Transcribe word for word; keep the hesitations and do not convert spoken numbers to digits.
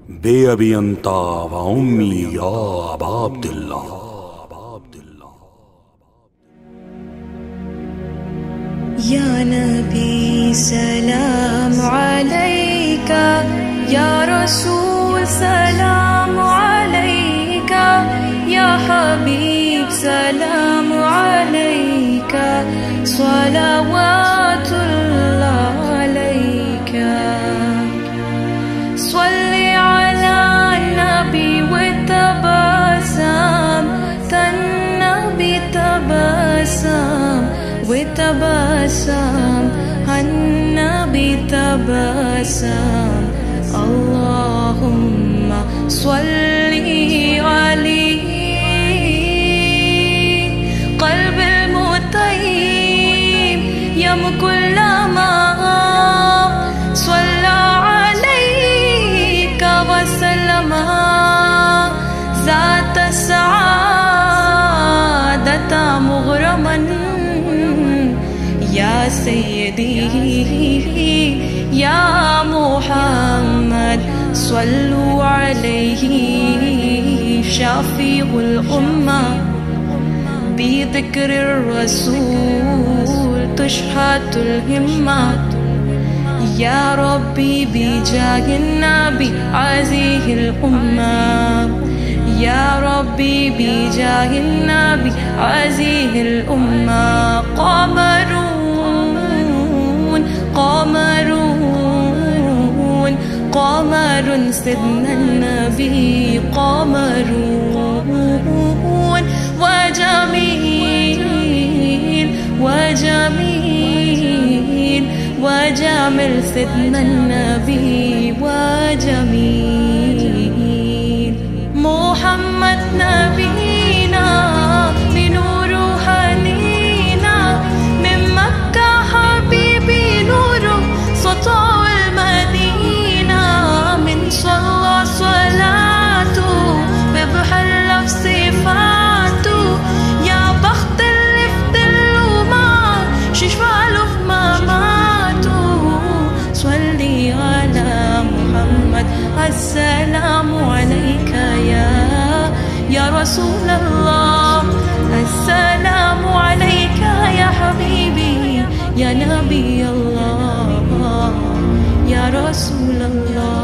بأبي أنت وأمي يا أبا عبد الله. يا نبي سلام عليك، يا رسول سلام عليك، يا حبيب سلام عليك، صلوات الله عليك. صلي على النبي وتبسم، النبي تبسم وتبسم، النبي تبسم. اللهم صلي عليه. قلب المطيب يم كلما صلى عليك وسلم، ذات السعادة مغرما يا سيدي يا محمد. صلوا عليه شفيع الأمة، بذكر الرسول تشحت الهمة. يا ربي بجاه النبي عزيه الأمة، يا ربي بجاه النبي عزيه الأمة. قمرون قمرون قمر سيدنا النبي، قمرون وجميل وجميل وجميل سيدنا النبي وجميل. محمد نبينا بنور هدينا، من مكة حبيبي نور سطع المدينة. من صلى صلاته ببحر لف صفاته، يا بخت اللي فضلوا معه شفاله في مماته. صلي على محمد، السلام عليك يا يا رسول الله، السلام عليك يا حبيبي يا نبي الله يا رسول الله.